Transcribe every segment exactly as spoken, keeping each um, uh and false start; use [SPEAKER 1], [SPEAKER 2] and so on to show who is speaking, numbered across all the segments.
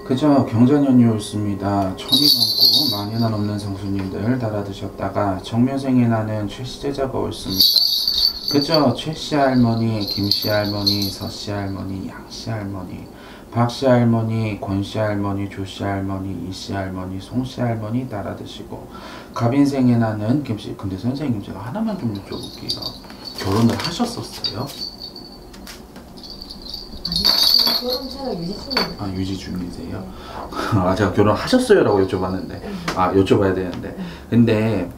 [SPEAKER 1] 그저 경자년이었습니다. 천이 넘고 만이나 넘는 성수님들 달아드셨다가 정묘생에 나는 최씨제자가 옳습니다. 그저 최씨 할머니, 김씨 할머니, 서씨 할머니, 양씨 할머니, 박씨 할머니, 권씨 할머니, 조씨 할머니, 이씨 할머니, 송씨 할머니 따라드시고 갑인생에 나는 김씨. 근데 선생님 제가 하나만 좀 여쭤볼게요. 결혼을 하셨었어요?
[SPEAKER 2] 아니, 결혼 제가 유지 중입니다.
[SPEAKER 1] 아, 유지 중이세요? 네. 아, 제가 결혼하셨어요? 라고 여쭤봤는데. 네. 아, 여쭤봐야 되는데. 네. 근데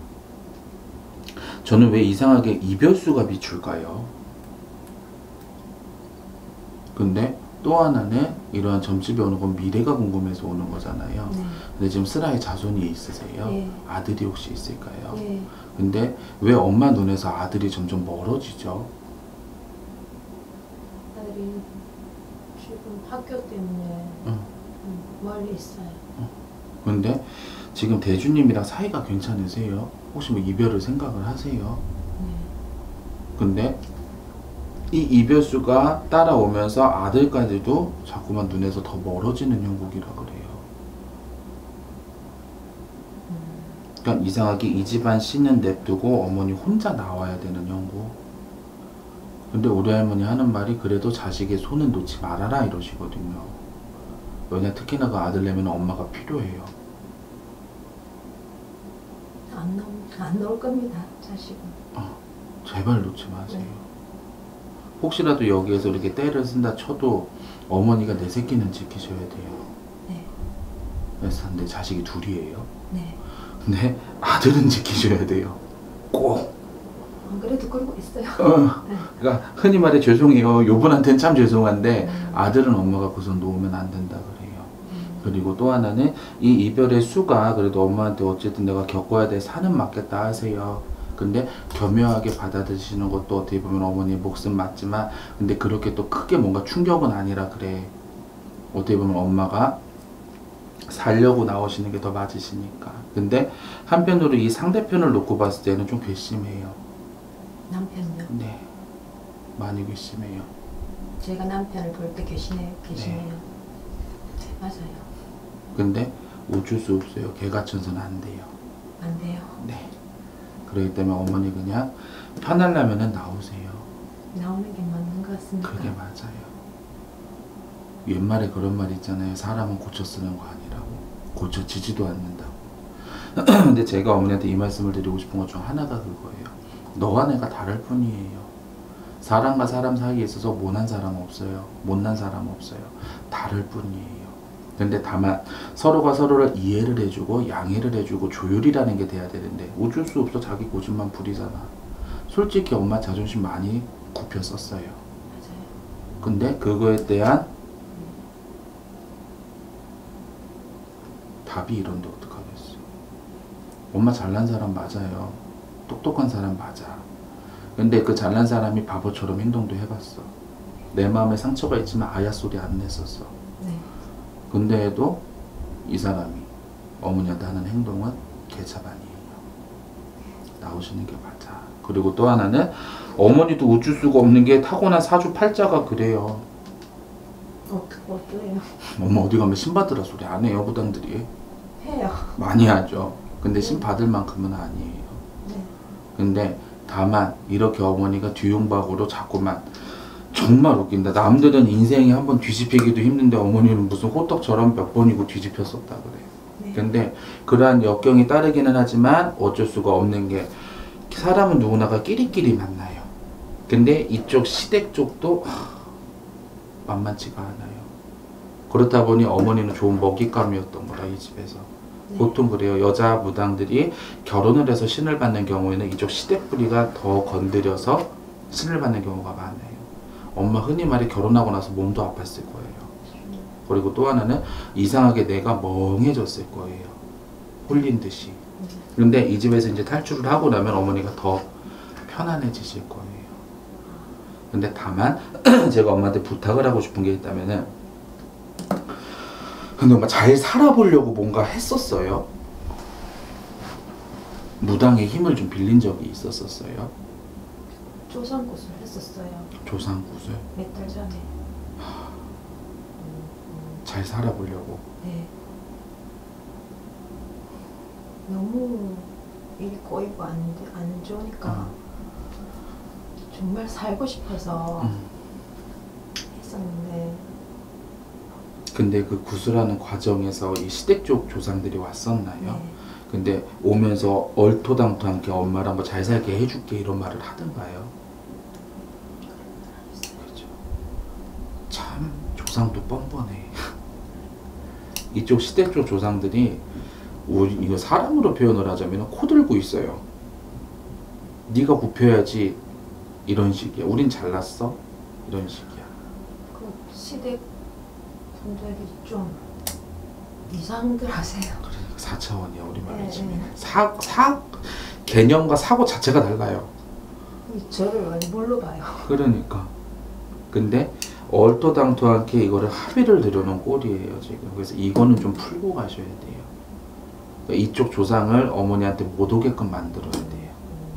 [SPEAKER 1] 저는 왜 이상하게 이별수가 비출까요? 근데 또 하나는 이러한 점집에 오는 건 미래가 궁금해서 오는 거잖아요. 네. 근데 지금 슬하에 자손이 있으세요? 네. 아들이 혹시 있을까요? 네. 근데 왜 엄마 눈에서 아들이 점점 멀어지죠?
[SPEAKER 2] 아들이 지금 학교 때문에 응. 멀리 있어요. 응.
[SPEAKER 1] 근데 지금 대주님이랑 사이가 괜찮으세요? 혹시 뭐 이별을 생각을 하세요? 네. 근데 이 이별수가 따라오면서 아들까지도 자꾸만 눈에서 더 멀어지는 형국이라 그래요. 음. 그러니까 이상하게 이 집안 씨는 냅두고 어머니 혼자 나와야 되는 형국. 근데 우리 할머니 하는 말이 그래도 자식의 손은 놓지 말아라 이러시거든요. 왜냐 특히나 그 아들 내면 엄마가 필요해요.
[SPEAKER 2] 안 나올, 안 나올 겁니다, 자식은.
[SPEAKER 1] 어, 제발 놓지 마세요. 네. 혹시라도 여기에서 이렇게 때를 쓴다 쳐도 어머니가 내 새끼는 지키셔야 돼요. 네. 그래서 근데 자식이 둘이에요. 네. 근데 아들은 지키셔야 돼요. 꼭.
[SPEAKER 2] 안 그래도 그러고 있어요.
[SPEAKER 1] 어, 네. 그러니까 흔히 말해 죄송해요. 요분한테는 참 죄송한데 음. 아들은 엄마가 그선 놓으면 안 된다 그래요. 음. 그리고 또 하나는 이 이별의 수가 그래도 엄마한테 어쨌든 내가 겪어야 돼 산은 맞겠다 하세요. 근데 교묘하게 받아들이시는 것도 어떻게 보면 어머니의 몫은 맞지만 근데 그렇게 또 크게 뭔가 충격은 아니라 그래. 어떻게 보면 엄마가 살려고 나오시는 게 더 맞으시니까. 근데 한편으로 이 상대편을 놓고 봤을 때는 좀 괘씸해요.
[SPEAKER 2] 남편요?
[SPEAKER 1] 네. 많이 괘씸해요.
[SPEAKER 2] 제가 남편을 볼 때 괘씸해요? 괘씸해요? 네. 맞아요.
[SPEAKER 1] 근데 어쩔 수 없어요. 개가천선 안 돼요.
[SPEAKER 2] 안 돼요?
[SPEAKER 1] 네. 그렇기 때문에 어머니 그냥 편하려면은 나오세요. 나오는
[SPEAKER 2] 게 맞는 것 같습니다.
[SPEAKER 1] 그게 맞아요. 옛말에 그런 말 있잖아요. 사람은 고쳐 쓰는 거 아니라고. 고쳐지지도 않는다고. 근데 제가 어머니한테 이 말씀을 드리고 싶은 것 중 하나가 그거예요. 너와 내가 다를 뿐이에요. 사람과 사람 사이에 있어서 못난 사람 없어요. 못난 사람 없어요. 다를 뿐이에요. 근데 다만 서로가 서로를 이해를 해주고 양해를 해주고 조율이라는 게 돼야 되는데 어쩔 수 없어. 자기 고집만 부리잖아. 솔직히 엄마 자존심 많이 굽혔었어요. 맞아요. 근데 그거에 대한 답이 이런데 어떡하겠어. 엄마 잘난 사람 맞아요. 똑똑한 사람 맞아. 근데 그 잘난 사람이 바보처럼 행동도 해봤어. 내 마음에 상처가 있지만 아야 소리 안 냈었어. 네. 근데도 이 사람이 어머니한테 하는 행동은 개차반이에요. 나오시는 게 맞아. 그리고 또 하나는 어머니도 어쩔 수가 없는 게 타고난 사주팔자가 그래요.
[SPEAKER 2] 어떻게 어때요?
[SPEAKER 1] 엄마 어디 가면 신 받으라 소리 안 해요, 부당들이?
[SPEAKER 2] 해요.
[SPEAKER 1] 많이 하죠. 근데 신 받을 만큼은 아니에요. 네. 근데 다만 이렇게 어머니가 뒤용박으로 자꾸만 정말 웃긴다. 남들은 인생이 한번 뒤집히기도 힘든데 어머니는 무슨 호떡처럼 몇 번이고 뒤집혔었다 그래. 네. 근데 그러한 역경이 따르기는 하지만 어쩔 수가 없는 게 사람은 누구나가 끼리끼리 만나요. 근데 이쪽 시댁 쪽도 하, 만만치가 않아요. 그렇다 보니 어머니는 좋은 먹잇감이었던 거라 이 집에서. 네. 보통 그래요. 여자 무당들이 결혼을 해서 신을 받는 경우에는 이쪽 시댁 뿌리가 더 건드려서 신을 받는 경우가 많아요. 엄마 흔히 말해 결혼하고 나서 몸도 아팠을 거예요. 그리고 또 하나는 이상하게 내가 멍해졌을 거예요. 홀린 듯이. 근데 이 집에서 이제 탈출을 하고 나면 어머니가 더 편안해지실 거예요. 근데 다만 제가 엄마한테 부탁을 하고 싶은 게 있다면은 근데 엄마 잘 살아보려고 뭔가 했었어요? 무당의 힘을 좀 빌린 적이 있었었어요?
[SPEAKER 2] 조상굿을 했었어요.
[SPEAKER 1] 조상굿을?
[SPEAKER 2] 몇 달 전에.
[SPEAKER 1] 잘 살아보려고.
[SPEAKER 2] 네. 너무 일이 꼬이고 안, 안 좋으니까
[SPEAKER 1] 음.
[SPEAKER 2] 정말 살고 싶어서
[SPEAKER 1] 음.
[SPEAKER 2] 했었는데
[SPEAKER 1] 근데 그 구슬하는 과정에서 이 시댁 쪽 조상들이 왔었나요?
[SPEAKER 2] 네.
[SPEAKER 1] 근데 오면서 얼토당토않게 엄마랑 뭐 잘 살게 해줄게 이런 말을 하던가요? 그렇죠. 참 조상도 뻔뻔해. 이쪽 시댁 쪽 조상들이 우리 이거 사람으로 표현을 하자면 코 들고 있어요. 네가 굽혀야지 이런 식이야. 우린 잘났어 이런 식이야.
[SPEAKER 2] 그 시댁 분들이 좀 이상들 하세요.
[SPEAKER 1] 그러니까 사 차원이야 우리 말로
[SPEAKER 2] 네,
[SPEAKER 1] 치면.
[SPEAKER 2] 네.
[SPEAKER 1] 사, 사 개념과 사고 자체가 달라요.
[SPEAKER 2] 저를 많이 뭘로 봐요.
[SPEAKER 1] 그러니까. 근데 얼토당토않게 이거를 합의를 들여놓은 꼴이에요 지금. 그래서 이거는 좀 풀고 가셔야 돼요. 그러니까 이쪽 조상을 어머니한테 못 오게끔 만들어야 돼요.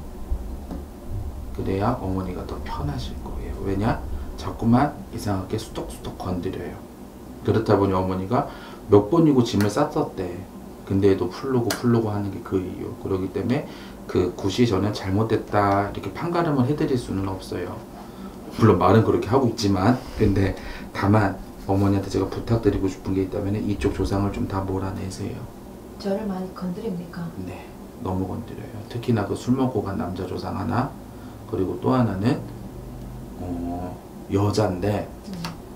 [SPEAKER 1] 그래야 어머니가 더 편하실 거예요. 왜냐? 자꾸만 이상하게 수덕수덕 건드려요. 그렇다 보니 어머니가 몇 번이고 짐을 쌌었대. 근데도 풀르고 풀르고 하는 게 그 이유. 그러기 때문에 그 굿이 저는 잘못됐다 이렇게 판가름을 해드릴 수는 없어요. 물론 말은 그렇게 하고 있지만, 근데 다만 어머니한테 제가 부탁드리고 싶은 게 있다면 이쪽 조상을 좀 다 몰아내세요.
[SPEAKER 2] 저를 많이 건드립니까?
[SPEAKER 1] 네, 너무 건드려요. 특히나 그 술 먹고 간 남자 조상 하나, 그리고 또 하나는 어, 여자인데
[SPEAKER 2] 음.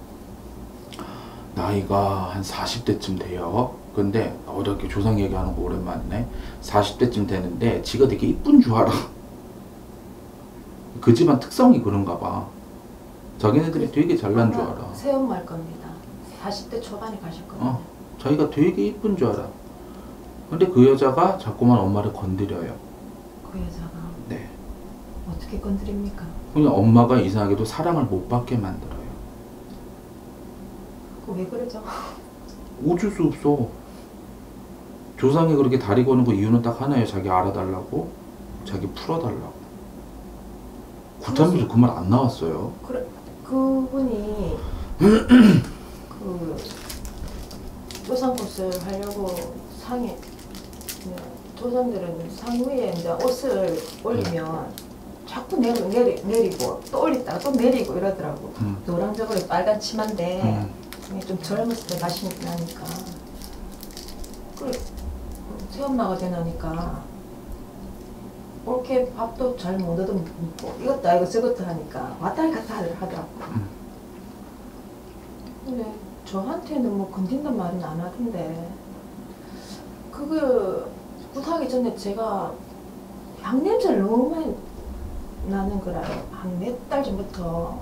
[SPEAKER 1] 나이가 한 사십 대쯤 돼요. 근데 어렵게 조상 얘기하는 거 오랜만이네. 사십 대쯤 되는데 지가 되게 이쁜 줄 알아. 그 집안 특성이 그런가 봐. 자기네들이 되게 잘난 줄 알아.
[SPEAKER 2] 새엄마일 겁니다. 사십 대 초반에 가셨거든요.
[SPEAKER 1] 어, 자기가 되게 이쁜 줄 알아. 근데 그 여자가 자꾸만 엄마를 건드려요.
[SPEAKER 2] 그 여자가
[SPEAKER 1] 네.
[SPEAKER 2] 어떻게 건드립니까?
[SPEAKER 1] 그냥 엄마가 이상하게도 사랑을 못 받게 만들어요.
[SPEAKER 2] 그 왜 그러죠?
[SPEAKER 1] 어쩔 수 없어. 조상이 그렇게 다리 거는 거 이유는 딱 하나예요. 자기 알아달라고, 자기 풀어달라고. 구타면서 그 말 안 나왔어요.
[SPEAKER 2] 그래, 그분이 그 조상 굿을 하려고 상에 조상들은 상 위에 이제 옷을 올리면 자꾸 내리, 내리, 내리고 또 올렸다가 또 내리고 이러더라고.
[SPEAKER 1] 음.
[SPEAKER 2] 노란저고리 빨간 치마인데
[SPEAKER 1] 음.
[SPEAKER 2] 좀 젊었을 때 다시 나니까 그 새엄마가 되나니까 그렇게 밥도 잘 못 얻어 먹고 이것도 아니고 저것도 하니까 왔다 갔다 하더라고.
[SPEAKER 1] 음.
[SPEAKER 2] 근데 저한테는 뭐 건든단 말은 안 하던데 그거 굿하기 전에 제가 향냄새를 너무 많이 나는 거라요. 한 몇 달 전부터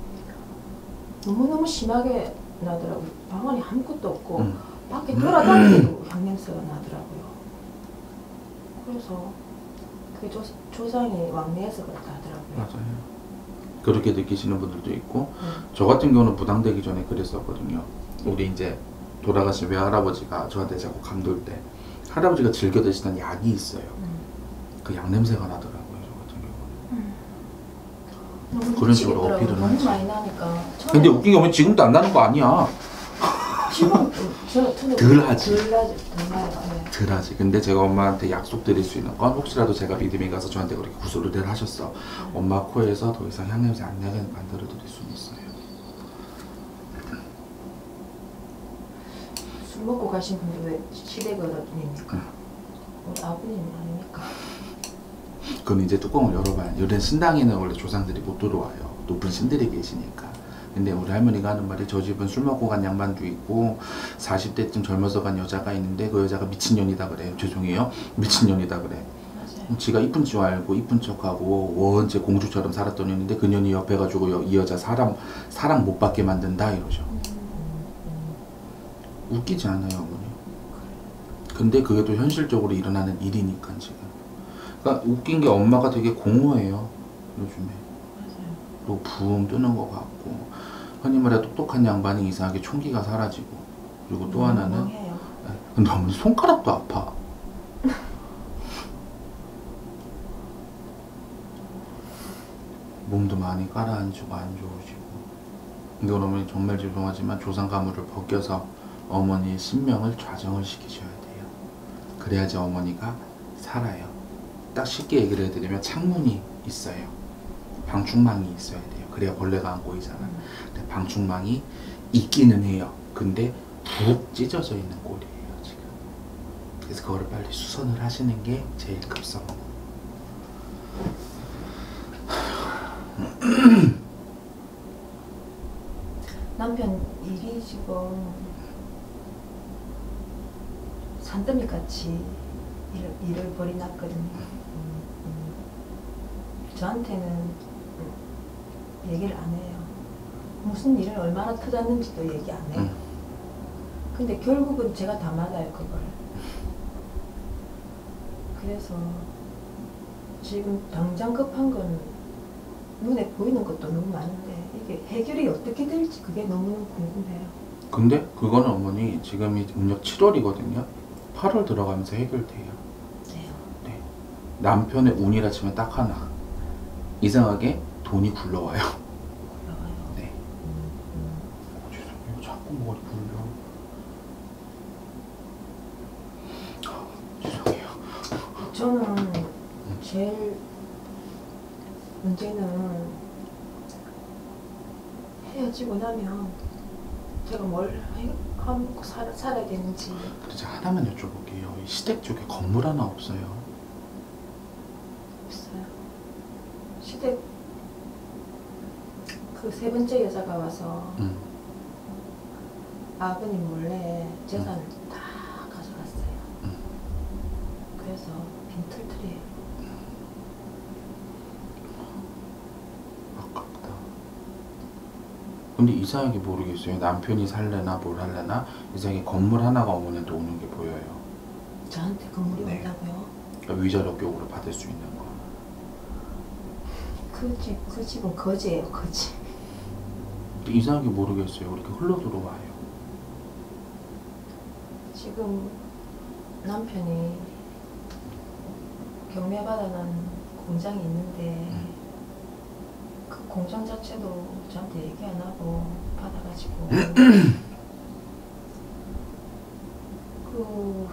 [SPEAKER 2] 너무너무 심하게 나더라고요. 방 안에 아무것도 없고
[SPEAKER 1] 음.
[SPEAKER 2] 밖에 돌아다니도 향냄새가 나더라고요. 그래서 그 조, 조상이 왕래해서 그렇다 하더라고요.
[SPEAKER 1] 맞아요. 그렇게 느끼시는 분들도 있고,
[SPEAKER 2] 음.
[SPEAKER 1] 저 같은 경우는 부당되기 전에 그랬었거든요. 우리 이제 돌아가신 외할아버지가 저한테 자꾸 감돌 때 할아버지가 즐겨 드시던 약이 있어요.
[SPEAKER 2] 음.
[SPEAKER 1] 그 약 냄새가 나더라고요. 저 같은 경우는.
[SPEAKER 2] 너무
[SPEAKER 1] 그런 식으로
[SPEAKER 2] 미치겠더라고요.
[SPEAKER 1] 어필을
[SPEAKER 2] 너무
[SPEAKER 1] 하지.
[SPEAKER 2] 많이 나니까.
[SPEAKER 1] 근데 웃긴 게 뭐냐면 지금도 안 나는 거 아니야.
[SPEAKER 2] 지금 저, 저는
[SPEAKER 1] 덜 하지.
[SPEAKER 2] 덜 하지. 덜 나요. 네.
[SPEAKER 1] 덜하지. 근데 제가 엄마한테 약속드릴 수 있는 건 혹시라도 제가 믿음이 가서 저한테 그렇게 구슬을 하셨어. 엄마 코에서 더 이상 향냄새 안 나게 만들어 드릴 수는 있어요.
[SPEAKER 2] 술 먹고 가신 분들 왜 시댁 어른입니까?
[SPEAKER 1] 응.
[SPEAKER 2] 우리 아버님 아닙니까?
[SPEAKER 1] 그럼 이제 뚜껑을 열어봐요. 이런 신당에는 원래 조상들이 못 들어와요. 높은 신들이 계시니까. 근데 우리 할머니가 하는 말이 저 집은 술 먹고 간 양반도 있고 사십 대쯤 젊어서 간 여자가 있는데 그 여자가 미친년이다 그래요. 죄송해요. 미친년이다 그래.
[SPEAKER 2] 맞아요.
[SPEAKER 1] 지가 이쁜 줄 알고 이쁜 척하고 원체 공주처럼 살았던 년인데 그 년이 옆에 가지고 여, 이 여자 사람 사랑 못 받게 만든다 이러죠.
[SPEAKER 2] 음, 음,
[SPEAKER 1] 웃기지 않아요 어머니. 근데 그게 또 현실적으로 일어나는 일이니까 지금. 그러니까 웃긴 게 엄마가 되게 공허해요 요즘에.
[SPEAKER 2] 맞아요.
[SPEAKER 1] 또 붕 뜨는 것 같고 흔히 말해 똑똑한 양반이 이상하게 총기가 사라지고 그리고 또 하나는
[SPEAKER 2] 멍해요.
[SPEAKER 1] 근데 어머니 손가락도 아파. 몸도 많이 가라앉히고 안 좋으시고. 근데 어머니 정말 죄송하지만 조상 가물을 벗겨서 어머니의 신명을 좌정을 시키셔야 돼요. 그래야지 어머니가 살아요. 딱 쉽게 얘기를 해드리면 창문이 있어요. 방충망이 있어야 돼요. 그래야 벌레가 안 꼬이잖아. 근데 방충망이 있기는 해요. 근데 푹 찢어져 있는 꼴이에요 지금. 그래서 그거를 빨리 수선을 하시는 게 제일 급선.
[SPEAKER 2] 남편 일이 지금 산더미 같이 일을, 일을 벌이놨거든요. 음, 음. 저한테는 얘기를 안 해요. 무슨 일을 얼마나 터졌는지도 얘기 안 해요.
[SPEAKER 1] 음.
[SPEAKER 2] 근데 결국은 제가 다 맞아요, 그걸. 그래서 지금 당장 급한 건 눈에 보이는 것도 너무 많은데 이게 해결이 어떻게 될지 그게 너무 궁금해요.
[SPEAKER 1] 근데 그거는 어머니 지금이 음력 칠월이거든요. 팔월 들어가면서 해결돼요.
[SPEAKER 2] 네.
[SPEAKER 1] 네. 남편의 운이라 치면 딱 하나. 이상하게 돈이 굴러와요.
[SPEAKER 2] 올라와요.
[SPEAKER 1] 네.
[SPEAKER 2] 음,
[SPEAKER 1] 어, 죄송해요. 자꾸 머리 굴려. 아, 죄송해요.
[SPEAKER 2] 음. 저는 제일 문제는 헤어지고 나면 제가 뭘 하고 살, 살아야 되는지.
[SPEAKER 1] 근데 제가 하나만 여쭤볼게요. 이 시댁 쪽에 건물 하나 없어요?
[SPEAKER 2] 없어요. 시댁 그 세 번째 여자가 와서
[SPEAKER 1] 응.
[SPEAKER 2] 아버님 몰래 재산을 다 가져갔어요.
[SPEAKER 1] 응.
[SPEAKER 2] 그래서 빈털털이에요.
[SPEAKER 1] 아깝다. 근데 이상하게 모르겠어요. 남편이 살래나 뭘 할래나 이상하게 건물 하나가 어머니한테 오는 게 보여요.
[SPEAKER 2] 저한테 건물이
[SPEAKER 1] 네.
[SPEAKER 2] 온다고요?
[SPEAKER 1] 그러니까 위자료격으로 받을 수 있는 거.
[SPEAKER 2] 그 집, 그 집은 거지예요, 거지.
[SPEAKER 1] 근데 이상하게 모르겠어요. 이렇게 흘러 들어와요.
[SPEAKER 2] 지금 남편이 경매받아난 공장이 있는데
[SPEAKER 1] 음.
[SPEAKER 2] 그 공장 자체도 저한테 얘기 안 하고 받아가지고 그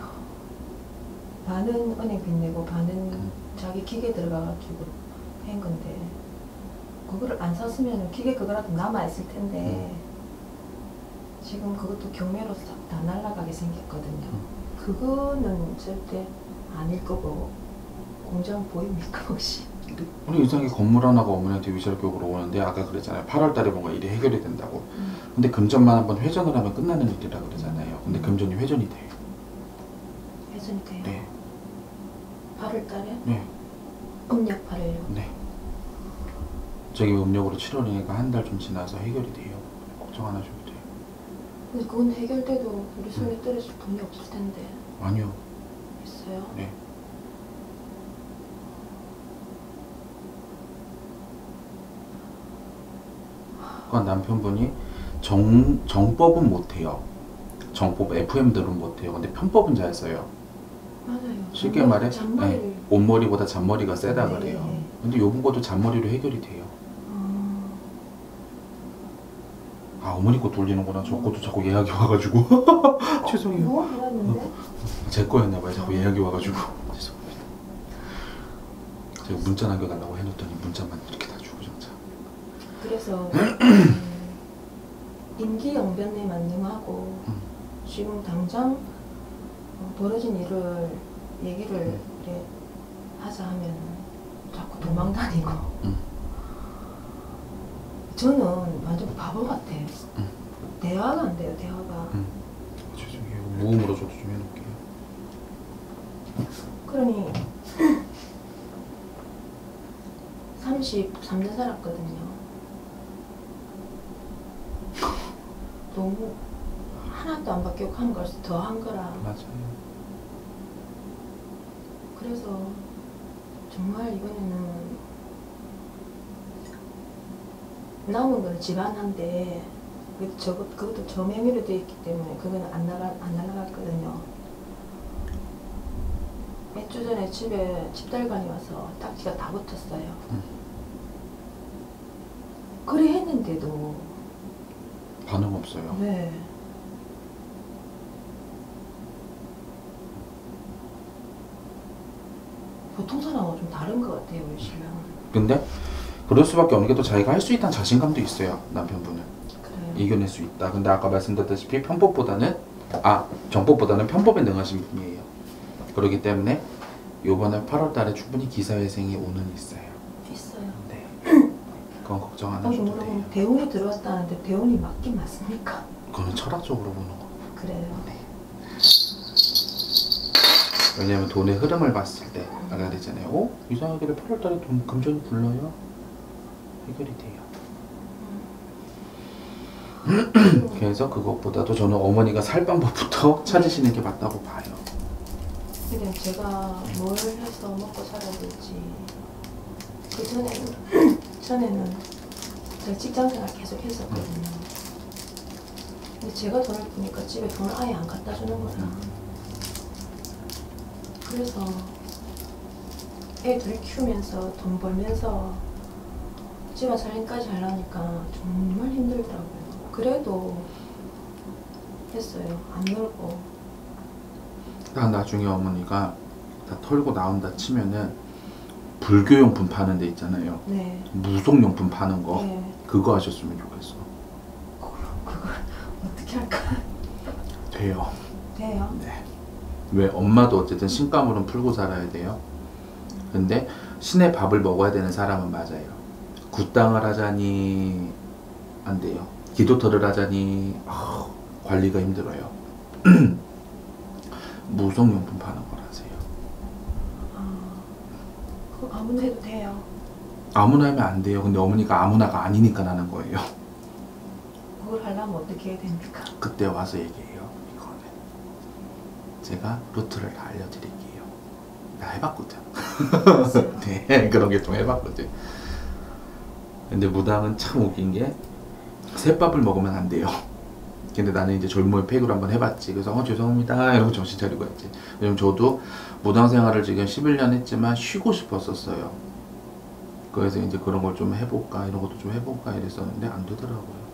[SPEAKER 2] 반은 은행 빚 내고 반은 자기 기계 들어가가지고 한 건데 그거를 안 샀으면 기계 그거라도 남아있을 텐데 지금 그것도 경매로 싹 다 날아가게 생겼거든요. 그거는 절대 아닐 거고 공장 보입니까 혹시?
[SPEAKER 1] 근데 이상하게 건물 하나가 어머니한테 위자료격으로 오는데 아까 그랬잖아요. 팔월 달에 뭔가 일이 해결이 된다고.
[SPEAKER 2] 음.
[SPEAKER 1] 근데 금전만 한번 회전을 하면 끝나는 일이라 그러잖아요. 근데 금전이 회전이 돼요.
[SPEAKER 2] 회전이 돼요?
[SPEAKER 1] 네.
[SPEAKER 2] 팔월 달에?
[SPEAKER 1] 네.
[SPEAKER 2] 음력 팔월요?
[SPEAKER 1] 네. 저기 음력으로 칠월이니까 한 달 좀 지나서 해결이 돼요. 걱정 안 하셔도 돼요.
[SPEAKER 2] 근데 그건 해결돼도 우리 손에 떨어질 돈이 없을 텐데.
[SPEAKER 1] 아니요.
[SPEAKER 2] 있어요?
[SPEAKER 1] 네. 그러니까 남편분이 정, 정법은 못해요. 정법 에프엠들은 못해요. 근데 편법은 잘 써요.
[SPEAKER 2] 맞아요.
[SPEAKER 1] 쉽게
[SPEAKER 2] 잔머리,
[SPEAKER 1] 말해
[SPEAKER 2] 잔머리를.
[SPEAKER 1] 네, 온머리보다 잔머리가 세다
[SPEAKER 2] 네,
[SPEAKER 1] 그래요.
[SPEAKER 2] 네.
[SPEAKER 1] 근데 요번 것도 잔머리로 해결이 돼요.
[SPEAKER 2] 어...
[SPEAKER 1] 아 어머니 거 돌리는구나. 저 것도 자꾸 예약이 와가지고 죄송해요.
[SPEAKER 2] 뭐 해놨는데?
[SPEAKER 1] 제 거였나봐요. 자꾸 예약이 와가지고 죄송합니다. 제가 문자 남겨달라고 해놓더니 문자만 이렇게 다 주고 정자.
[SPEAKER 2] 그래서 음, 임기영변에 만능하고
[SPEAKER 1] 음.
[SPEAKER 2] 지금 당장 어, 벌어진 일을 얘기를
[SPEAKER 1] 음.
[SPEAKER 2] 이렇게 하자 하면 자꾸 도망다니고
[SPEAKER 1] 음.
[SPEAKER 2] 저는 완전 바보 같아요.
[SPEAKER 1] 음.
[SPEAKER 2] 대화가 안 돼요, 대화가.
[SPEAKER 1] 음. 죄송해요. 무음으로 저도 좀 해놓을게요.
[SPEAKER 2] 그러니 삼십삼 년 살았거든요. 너무 하나도 안 바뀌고 한 걸 더 한 거라.
[SPEAKER 1] 맞아요.
[SPEAKER 2] 그래서 정말 이번에는 남은 건 집안한데 그 저것 그것도 저명의로 되어 있기 때문에 그건 안 나가 안 날아갔거든요. 몇 주 전에 집에 집달관이 와서 딱지가 다 붙었어요.
[SPEAKER 1] 음.
[SPEAKER 2] 그래 했는데도
[SPEAKER 1] 반응 없어요.
[SPEAKER 2] 왜 보통 사람하고 좀 다른 것 같아요, 우리 신랑은.
[SPEAKER 1] 근데 그럴 수밖에 없는 게 또 자기가 할 수 있다는 자신감도 있어요, 남편분은.
[SPEAKER 2] 그래요.
[SPEAKER 1] 이겨낼 수 있다. 근데 아까 말씀드렸다시피 편법보다는 아 정법보다는 편법에 능하신 분이에요. 그렇기 때문에 요번에 팔월 달에 충분히 기사회생이 오는 있어요.
[SPEAKER 2] 있어요.
[SPEAKER 1] 네. 그건 걱정 안
[SPEAKER 2] 거기
[SPEAKER 1] 하셔도
[SPEAKER 2] 물어보면
[SPEAKER 1] 돼요.
[SPEAKER 2] 대운이 들어왔다는데 대운이 맞긴 맞습니까?
[SPEAKER 1] 그거는 철학적으로 보는 거.
[SPEAKER 2] 그래요.
[SPEAKER 1] 네. 왜냐면 돈의 흐름을 봤을 때 아까 그랬잖아요. 어? 이상하게 팔월 달에 돈 금전이 불러요? 해결이 돼요. 그래서 그것보다도 저는 어머니가 살 방법부터 찾으시는 게 맞다고 봐요.
[SPEAKER 2] 그냥 제가 뭘 해서 먹고 살아야 될지. 그 전에는 전에는 제가 직장생활 계속 했었거든요. 근데 제가 돈을 버니까 집에 돈을 아예 안 갖다 주는 거야. 그래서 애 둘 키우면서 돈 벌면서 집안 살림까지 하려니까 정말 힘들더라고요. 그래도 했어요. 안 놀고.
[SPEAKER 1] 딱 나중에 어머니가 다 털고 나온다 치면은 불교용품 파는 데 있잖아요.
[SPEAKER 2] 네.
[SPEAKER 1] 무속용품 파는 거.
[SPEAKER 2] 네.
[SPEAKER 1] 그거 하셨으면 좋겠어.
[SPEAKER 2] 그걸, 그걸 어떻게 할까?
[SPEAKER 1] 돼요.
[SPEAKER 2] 돼요.
[SPEAKER 1] 네. 왜 엄마도 어쨌든 신가물은 풀고 살아야 돼요. 근데 신의 밥을 먹어야 되는 사람은 맞아요. 굿당을 하자니 안 돼요. 기도터를 하자니 아, 관리가 힘들어요. 무속용품 파는 걸 하세요.
[SPEAKER 2] 아, 그거 아무나 해도 돼요.
[SPEAKER 1] 아무나 하면 안 돼요. 근데 어머니가 아무나가 아니니까 하는 거예요.
[SPEAKER 2] 그걸 하려면 어떻게 해야 됩니까?
[SPEAKER 1] 그때 와서 얘기해요. 이거는 제가 루트를 다 알려드릴게요. 나 해봤거든. 네, 그런 게 좀 해봤거든. 근데 무당은 참 웃긴 게 새밥을 먹으면 안 돼요. 근데 나는 이제 젊음의 팩으로 한번 해봤지. 그래서 어 죄송합니다 이러고 정신 차리고 했지. 왜냐면 저도 무당 생활을 지금 십일 년 했지만 쉬고 싶었었어요. 그래서 이제 그런 걸 좀 해볼까 이런 것도 좀 해볼까 이랬었는데 안 되더라고요.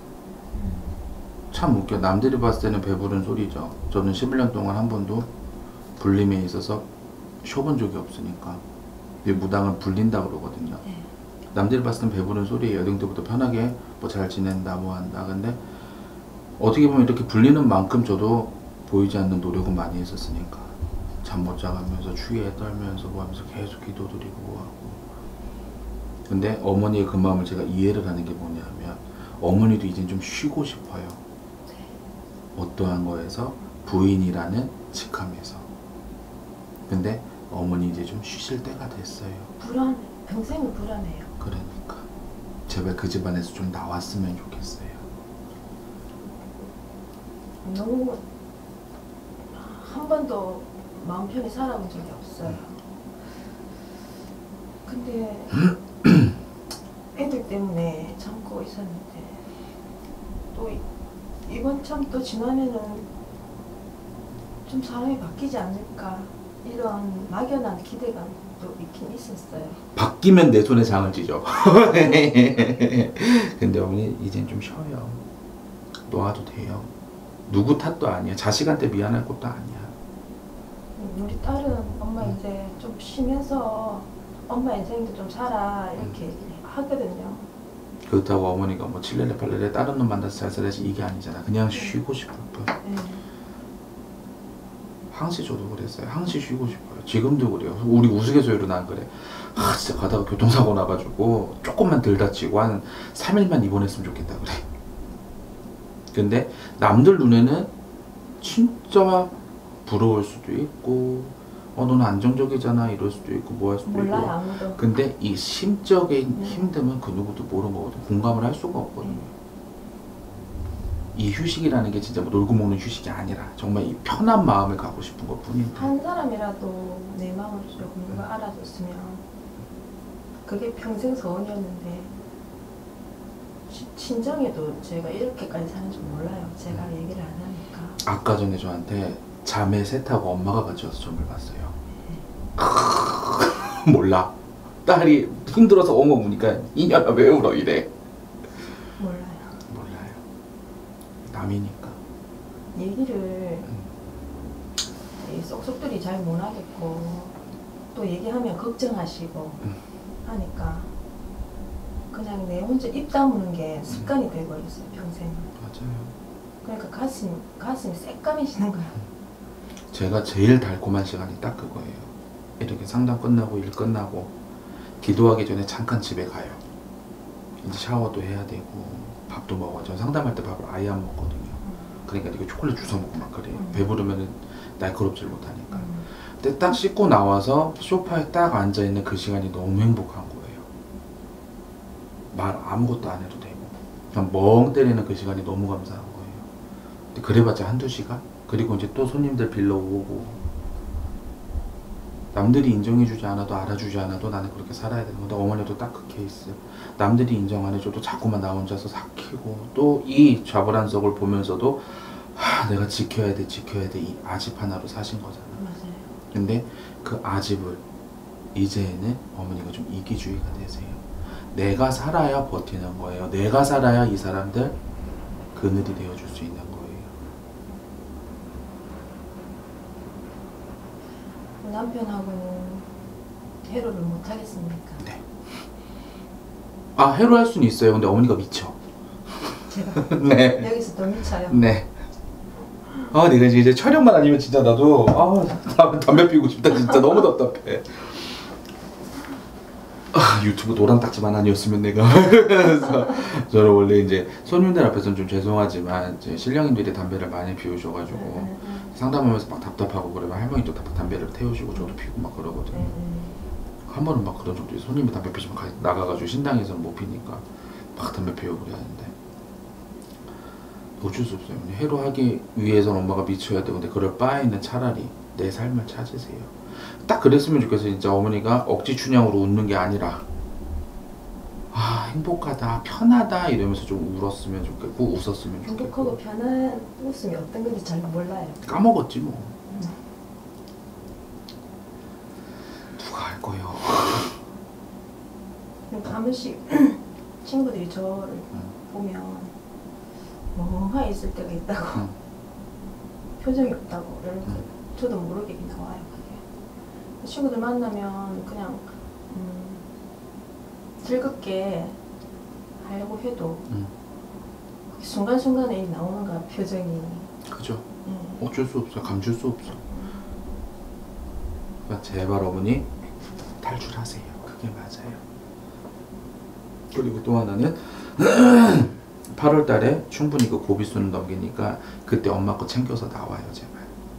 [SPEAKER 1] 참 웃겨. 남들이 봤을 때는 배부른 소리죠. 저는 십일 년 동안 한 번도 불림에 있어서 쉬어본 적이 없으니까. 근데 무당은 불린다 그러거든요.
[SPEAKER 2] 네.
[SPEAKER 1] 남들이 봤을 땐 배부른 소리예요. 여행 때부터 편하게 뭐 잘 지낸다 뭐 한다. 근데 어떻게 보면 이렇게 불리는 만큼 저도 보이지 않는 노력은 많이 했었으니까 잠 못 자가면서 추위에 떨면서 뭐 하면서 계속 기도드리고 뭐 하고. 근데 어머니의 그 마음을 제가 이해를 하는 게 뭐냐면 어머니도 이젠 좀 쉬고 싶어요. 어떠한 거에서 부인이라는 직함에서. 근데 어머니 이제 좀 쉬실 때가 됐어요.
[SPEAKER 2] 불안, 평생은 불안해요.
[SPEAKER 1] 그러니까 제발 그 집안에서 좀 나왔으면 좋겠어요.
[SPEAKER 2] 너무 한 번도 마음 편히 살아본 적이 없어요. 근데 애들 때문에 참고 있었는데 또 이- 이번 참 또 지나면은 좀 사람이 바뀌지 않을까 이런 막연한 기대감도 있긴 있었어요.
[SPEAKER 1] 바뀌면 내 손에 장을 쥐죠. 근데 어머니 이젠 좀 쉬어요. 놓아도 돼요. 누구 탓도 아니야. 자식한테 미안할 것도 아니야.
[SPEAKER 2] 우리 딸은 엄마 이제 좀 쉬면서 엄마 인생도 좀 살아 이렇게 하거든요.
[SPEAKER 1] 그렇다고 어머니가 뭐 칠레레 팔레레 다른 놈 만나서 잘 살아야지 이게 아니잖아. 그냥 쉬고 싶을 뿐.
[SPEAKER 2] 네.
[SPEAKER 1] 항시 저도 그랬어요. 항시 쉬고 싶어요. 지금도 그래요. 우리 우스갯소리로 난 그래. 아 진짜 가다가 교통사고 나가지고 조금만 덜 다치고 한 삼 일만 입원했으면 좋겠다 그래. 근데 남들 눈에는 진짜 부러울 수도 있고 어 너는 안정적이잖아 이럴 수도 있고 뭐 할 수도
[SPEAKER 2] 몰라요
[SPEAKER 1] 있고.
[SPEAKER 2] 아무도.
[SPEAKER 1] 근데 이 심적인
[SPEAKER 2] 네.
[SPEAKER 1] 힘듦은 그 누구도 모르거든. 공감을 할 수가 없거든요. 이 휴식이라는 게 진짜 뭐 놀고 먹는 휴식이 아니라 정말 이 편한 마음을 갖고 싶은 것 뿐인데.
[SPEAKER 2] 한 사람이라도 내 마음을 조금 누가 알아줬으면 그게 평생 소원이었는데 시- 친정에도 제가 이렇게까지 사는 줄 몰라요. 제가 얘기를 안 하니까.
[SPEAKER 1] 아까 전에 저한테 자매 셋하고 엄마가 같이 와서 점을 봤어요. 몰라. 딸이 힘들어서 엉엉 우니까 이년아 왜 울어 이래.
[SPEAKER 2] 몰라요.
[SPEAKER 1] 몰라요. 남이니까.
[SPEAKER 2] 얘기를 이 쏙쏙들이 잘 못하겠고 또 얘기하면 걱정하시고
[SPEAKER 1] 음.
[SPEAKER 2] 하니까 그냥 내 혼자 입 다무는 게 습관이 돼버렸어요, 평생.
[SPEAKER 1] 맞아요.
[SPEAKER 2] 그러니까 가슴, 가슴이 새까매지는 거야.
[SPEAKER 1] 제가 제일 달콤한 시간이 딱 그거예요. 이렇게 상담 끝나고 일 끝나고 기도하기 전에 잠깐 집에 가요. 이제 샤워도 해야 되고 밥도 먹어요. 저 상담할 때 밥을 아예 안 먹거든요. 그러니까 이거 초콜릿 주워 먹고 막 그래요.
[SPEAKER 2] 음.
[SPEAKER 1] 배부르면 날카롭질 못하니까.
[SPEAKER 2] 음.
[SPEAKER 1] 근데 딱 씻고 나와서 소파에 딱 앉아있는 그 시간이 너무 행복한 거예요. 말 아무것도 안 해도 되고 그냥 멍 때리는 그 시간이 너무 감사한 거예요. 근데 그래봤자 한두 시간? 그리고 이제 또 손님들 빌러 오고 남들이 인정해주지 않아도 알아주지 않아도 나는 그렇게 살아야 되는 건데 어머니도 딱 그 케이스. 남들이 인정 안 해줘도 자꾸만 나 혼자서 삭히고 또 이 좌불안석을 보면서도 하, 내가 지켜야 돼 지켜야 돼 이 아집 하나로 사신 거잖아.
[SPEAKER 2] 맞아요.
[SPEAKER 1] 근데 그 아집을 이제는 어머니가 좀 이기주의가 되세요. 내가 살아야 버티는 거예요. 내가 살아야 이 사람들 그늘이 되어줄 수 있는 거예요.
[SPEAKER 2] 남편하고는 해로를 못 하겠습니까?
[SPEAKER 1] 네. 아 해로할 수는 있어요. 근데 어머니가 미쳐.
[SPEAKER 2] 제가
[SPEAKER 1] 네.
[SPEAKER 2] 여기서 더 미쳐요.
[SPEAKER 1] 네. 아 내가 이제 촬영만 아니면 진짜 나도 아 담배 피우고 싶다 진짜 너무 답답해. 아, 유튜브 노란 딱지만 아니었으면 내가 그래서 저는 원래 이제 손님들 앞에서는 좀 죄송하지만 이제 신령님들이 담배를 많이 피우셔가지고
[SPEAKER 2] 음, 음,
[SPEAKER 1] 상담하면서 막 답답하고 그러면 할머니도 다 담배를 태우시고 저도 피우고 막 그러거든요.
[SPEAKER 2] 음, 음.
[SPEAKER 1] 한 번은 막 그런 적도 있어요. 손님이 담배 피시면 가- 나가가지고 신당에서는 못 피니까 막 담배 피우고 그래야 하는데 어쩔 수 없어요. 해로하기 위해서는 엄마가 미쳐야 되고 근데 그럴 바에는 차라리 내 삶을 찾으세요. 딱 그랬으면 좋겠어요. 진짜 어머니가 억지 춘향으로 웃는 게 아니라 아 행복하다 편하다 이러면서 좀 울었으면 좋겠고 웃었으면
[SPEAKER 2] 행복하고
[SPEAKER 1] 좋겠고
[SPEAKER 2] 편한 웃음이 어떤 건지 잘 몰라요.
[SPEAKER 1] 까먹었지 뭐.
[SPEAKER 2] 음.
[SPEAKER 1] 누가 할 거예요.
[SPEAKER 2] 그러니까 한 번씩 친구들이 저를 보면 멍하게 있을 때가 있다고
[SPEAKER 1] 응.
[SPEAKER 2] 표정이 없다고 이러면서
[SPEAKER 1] 응.
[SPEAKER 2] 저도 모르게 나와요. 그게 친구들 만나면 그냥 음, 즐겁게 하려고 해도
[SPEAKER 1] 응.
[SPEAKER 2] 순간순간에 나오는 거야 표정이.
[SPEAKER 1] 그죠.
[SPEAKER 2] 음.
[SPEAKER 1] 어쩔 수 없어. 감출 수 없어. 그러니까 제발 어머니 탈출하세요. 그게 맞아요. 그리고 또 하나는 팔월 달에 충분히 그 고비수는 넘기니까 그때 엄마 거 챙겨서 나와요. 제발.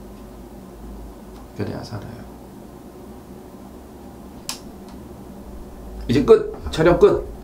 [SPEAKER 1] 그래야 살아요. 이제 끝! 촬영 끝!